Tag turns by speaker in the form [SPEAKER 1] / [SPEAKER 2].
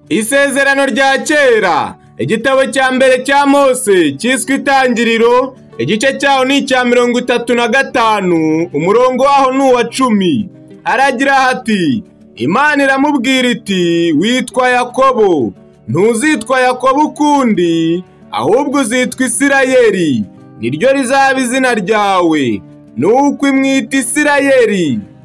[SPEAKER 1] Isezerano rya kera, igitabo cya mbere cya Mose cyiswe Itangiriro, igice cyaho ni icya 35, umurongo waho ni uwa 10. Haragira hati, Imana iramubwira iti, witwa Yakobo, ntuzitwa Yakobo ukundi, ahubwo uzitwa Isirayeli, niryo rizaba izina ryawe. Nuko imwita Isirayeli,